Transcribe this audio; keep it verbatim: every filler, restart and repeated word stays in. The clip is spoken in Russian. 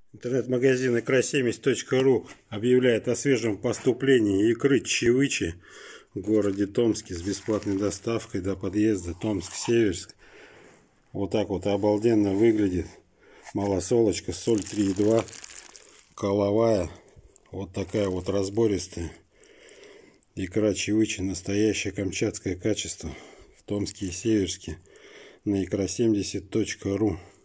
Интернет-магазин икра семьдесят точка ру объявляет о свежем поступлении икры ЧАВЫЧИ в городе Томске с бесплатной доставкой до подъезда Томск-Северск. Вот так вот обалденно выглядит. Малосолочка, соль три и два, коловая. Вот такая вот разбористая икра ЧАВЫЧИ, настоящее камчатское качество в Томске и Северске на икра семьдесят точка ру.